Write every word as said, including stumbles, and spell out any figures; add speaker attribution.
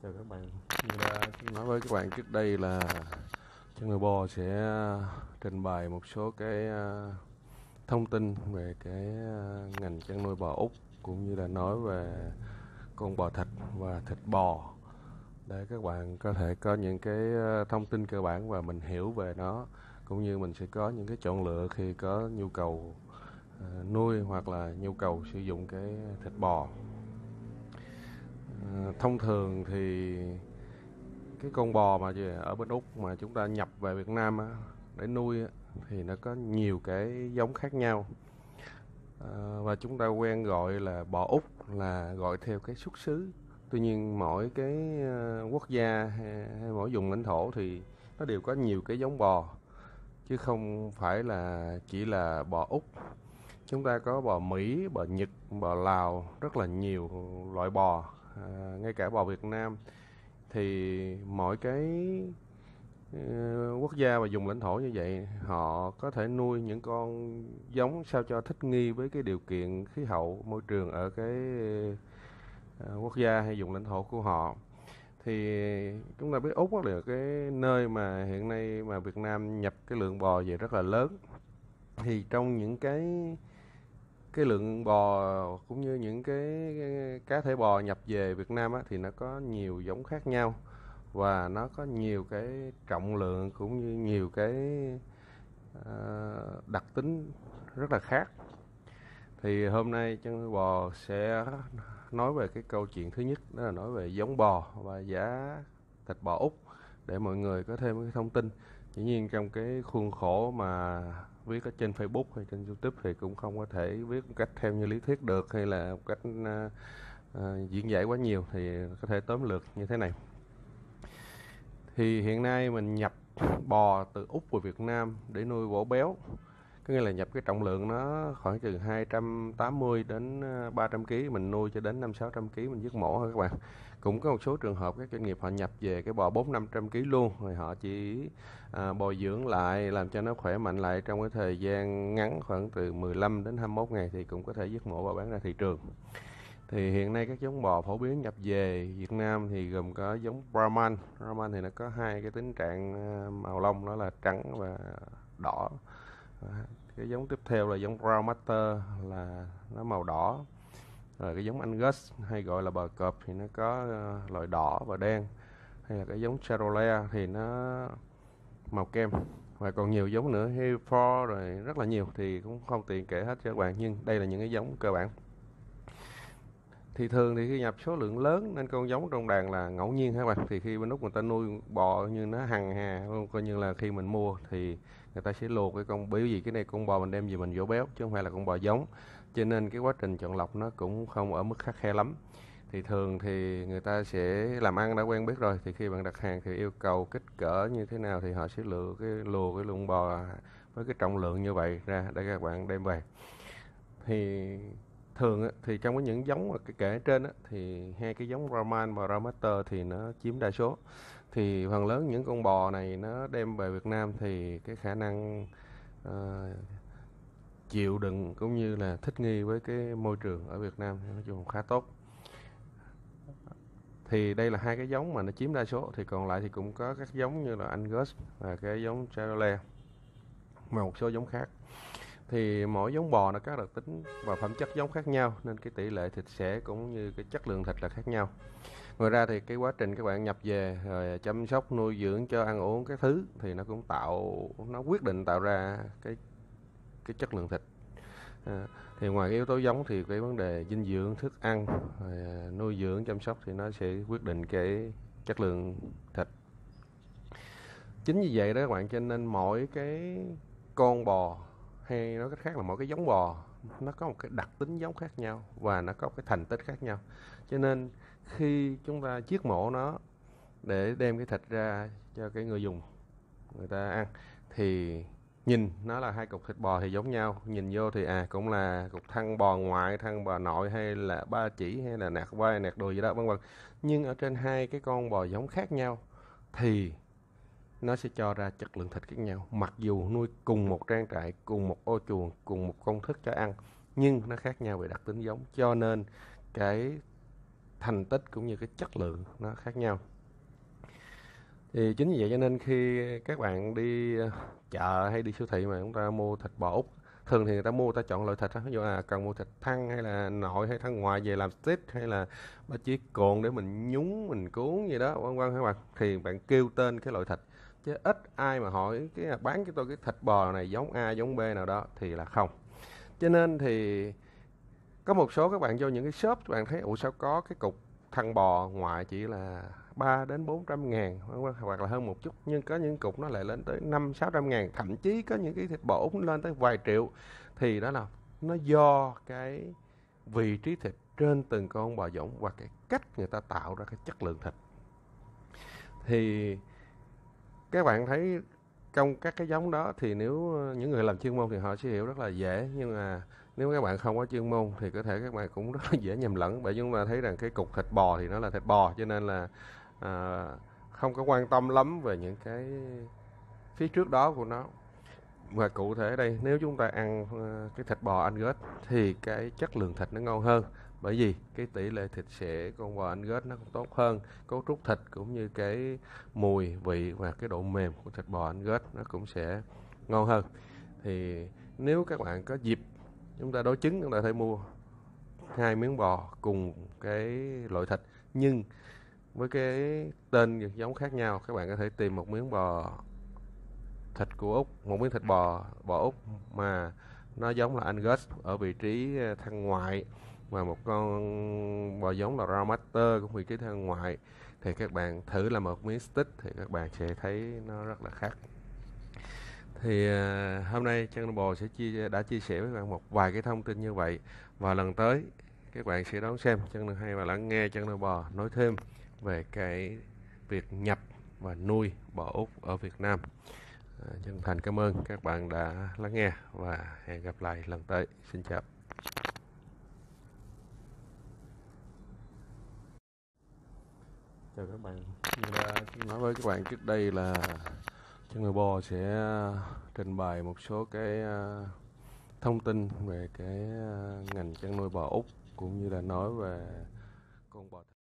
Speaker 1: Chào các bạn. Như đã nói với các bạn trước đây là chăn nuôi bò sẽ trình bày một số cái à, thông tin về cái à, ngành chăn nuôi bò Úc, cũng như là nói về con bò thịt và thịt bò, để các bạn có thể có những cái à, thông tin cơ bản và mình hiểu về nó, cũng như mình sẽ có những cái chọn lựa khi có nhu cầu à, nuôi hoặc là nhu cầu sử dụng cái thịt bò. À, thông thường thì cái con bò mà ở bên Úc mà chúng ta nhập về Việt Nam á, để nuôi á, thì nó có nhiều cái giống khác nhau. À, và chúng ta quen gọi là bò Úc là gọi theo cái xuất xứ. Tuy nhiên mỗi cái ờ, quốc gia hay, hay mỗi vùng lãnh thổ thì nó đều có nhiều cái giống bò, chứ không phải là chỉ là bò Úc. Chúng ta có bò Mỹ, bò Nhật, bò Lào, rất là nhiều loại bò. À, ngay cả bò Việt Nam thì mỗi cái ờ, quốc gia và vùng lãnh thổ như vậy, họ có thể nuôi những con giống sao cho thích nghi với cái điều kiện khí hậu môi trường ở cái ờ, quốc gia hay vùng lãnh thổ của họ. Thì chúng ta biết Úc là cái nơi mà hiện nay mà Việt Nam nhập cái lượng bò về rất là lớn. Thì trong những cái cái lượng bò cũng như những cái, cái cá thể bò nhập về Việt Nam á, thì nó có nhiều giống khác nhau, và nó có nhiều cái trọng lượng cũng như nhiều cái ờ, đặc tính rất là khác. Thì hôm nay chăn nuôi bò sẽ nói về cái câu chuyện thứ nhất, đó là nói về giống bò và giá thịt bò Úc, để mọi người có thêm cái thông tin. Dĩ nhiên trong cái khuôn khổ mà viết ở trên Facebook hay trên YouTube thì cũng không có thể viết một cách theo như lý thuyết được, hay là một cách uh, uh, diễn giải quá nhiều, thì có thể tóm lược như thế này. Thì hiện nay mình nhập bò từ Úc về Việt Nam để nuôi bò béo, có nghĩa là nhập cái trọng lượng nó khoảng chừng hai trăm tám mươi đến ba trăm ki lô gam, mình nuôi cho đến năm sáu trăm ki lô gam mình dứt mổ thôi các bạn. Cũng có một số trường hợp các doanh nghiệp họ nhập về cái bò bốn năm trăm ki lô gam luôn, rồi họ chỉ à, bồi dưỡng lại làm cho nó khỏe mạnh lại trong cái thời gian ngắn khoảng từ mười lăm đến hai mươi mốt ngày thì cũng có thể dứt mổ và bán ra thị trường. Thì hiện nay các giống bò phổ biến nhập về Việt Nam thì gồm có giống Brahman. Brahman thì nó có hai cái tính trạng à, màu lông, đó là trắng và đỏ. Cái giống tiếp theo là giống Brown Master, là nó màu đỏ. Rồi cái giống Angus hay gọi là bò cọp thì nó có uh, loại đỏ và đen. Hay là cái giống Charolais thì nó màu kem. Và còn nhiều giống nữa, Hereford rồi rất là nhiều, thì cũng không tiện kể hết cho các bạn, nhưng đây là những cái giống cơ bản. Thì thường thì khi nhập số lượng lớn nên con giống trong đàn là ngẫu nhiên các bạn. Thì khi bên Úc người ta nuôi bò như nó hằng hà luôn, coi như là khi mình mua thì người ta sẽ luộc cái con, bởi vì cái này con bò mình đem về mình dỗ béo chứ không phải là con bò giống, cho nên cái quá trình chọn lọc nó cũng không ở mức khắt khe lắm. Thì thường thì người ta sẽ làm ăn đã quen biết rồi, thì khi bạn đặt hàng thì yêu cầu kích cỡ như thế nào thì họ sẽ lựa cái lùa cái lượng bò với cái trọng lượng như vậy ra để các bạn đem về. Thì thường thì trong cái những giống mà cái kể trên á, thì hai cái giống Brahman và Ramaster thì nó chiếm đa số. Thì phần lớn những con bò này nó đem về Việt Nam thì cái khả năng ờ, chịu đựng cũng như là thích nghi với cái môi trường ở Việt Nam thì nói chung khá tốt. Thì đây là hai cái giống mà nó chiếm đa số, thì còn lại thì cũng có các giống như là Angus và cái giống Charolais và một số giống khác. Thì mỗi giống bò nó có đặc tính và phẩm chất giống khác nhau, nên cái tỷ lệ thịt sẻ cũng như cái chất lượng thịt là khác nhau. Ngoài ra thì cái quá trình các bạn nhập về rồi chăm sóc nuôi dưỡng cho ăn uống các thứ thì nó cũng tạo nó quyết định tạo ra cái cái chất lượng thịt. À, thì ngoài cái yếu tố giống thì cái vấn đề dinh dưỡng, thức ăn, rồi nuôi dưỡng, chăm sóc thì nó sẽ quyết định cái chất lượng thịt. Chính vì vậy đó các bạn, cho nên mỗi cái con bò, hay nói cách khác là mỗi cái giống bò, nó có một cái đặc tính giống khác nhau và nó có cái thành tích khác nhau. Cho nên khi chúng ta giết mổ nó để đem cái thịt ra cho cái người dùng người ta ăn, thì nhìn nó là hai cục thịt bò thì giống nhau, nhìn vô thì à cũng là cục thăn bò ngoại, thăn bò nội, hay là ba chỉ, hay là nạc vai, nạc đùi gì đó vân vân. Nhưng ở trên hai cái con bò giống khác nhau thì nó sẽ cho ra chất lượng thịt khác nhau, mặc dù nuôi cùng một trang trại, cùng một ô chuồng, cùng một công thức cho ăn, nhưng nó khác nhau về đặc tính giống. Cho nên cái thành tích cũng như cái chất lượng nó khác nhau. Thì chính vì vậy cho nên khi các bạn đi ờ, chợ hay đi siêu thị mà chúng ta mua thịt bò Úc, thường thì người ta mua người ta chọn loại thịt á, ví dụ là cần mua thịt thăn hay là nội hay thăn ngoài về làm steak, hay là ba chỉ cồn để mình nhúng mình cuốn gì đó vân vân các bạn, thì bạn kêu tên cái loại thịt, chứ ít ai mà hỏi cái bán cho tôi cái thịt bò này giống A giống B nào đó thì là không. Cho nên thì có một số các bạn vô những cái shop các bạn thấy ủa sao có cái cục thăn bò ngoại chỉ là ba đến bốn trăm ngàn hoặc là hơn một chút, nhưng có những cục nó lại lên tới năm sáu trăm ngàn, thậm chí có những cái thịt bò Úc lên tới vài triệu. Thì đó là nó do cái vị trí thịt trên từng con bò giống và cái cách người ta tạo ra cái chất lượng thịt. Thì các bạn thấy trong các cái giống đó thì nếu ờ, những người làm chuyên môn thì họ sẽ hiểu rất là dễ, nhưng mà nếu các bạn không có chuyên môn thì có thể các bạn cũng rất là dễ nhầm lẫn, bởi chúng ta thấy rằng cái cục thịt bò thì nó là thịt bò, cho nên là à, không có quan tâm lắm về những cái phía trước đó của nó. Và cụ thể đây, nếu chúng ta ăn ờ, cái thịt bò Angus thì cái chất lượng thịt nó ngon hơn, bởi vì cái tỷ lệ thịt sẻ con bò Angus nó cũng tốt hơn, cấu trúc thịt cũng như cái mùi vị và cái độ mềm của thịt bò Angus nó cũng sẽ ngon hơn. Thì nếu các bạn có dịp chúng ta đối chứng, chúng ta thể mua hai miếng bò cùng cái loại thịt, nhưng với cái tên giống khác nhau. Các bạn có thể tìm một miếng bò thịt của Úc, một miếng thịt bò bò Úc mà nó giống là Angus ở vị trí ờ, thân ngoại, và một con bò giống là Round Master cũng vị trí thân ngoại, thì các bạn thử làm một miếng steak thì các bạn sẽ thấy nó rất là khác. Thì ờ, hôm nay Chân Bò sẽ chia đã chia sẻ với các bạn một vài cái thông tin như vậy, và lần tới các bạn sẽ đón xem Chân hay và lắng nghe Chân Bò nói thêm về cái việc nhập và nuôi bò Úc ở Việt Nam. À, chân thành cảm ơn các bạn đã lắng nghe và hẹn gặp lại lần tới. Xin chào. Chào các bạn. Như đã nói với các bạn trước đây là Chân Nuôi Bò sẽ trình bày một số cái à, thông tin về cái à, ngành chăn nuôi bò Úc, cũng như là nói về con bò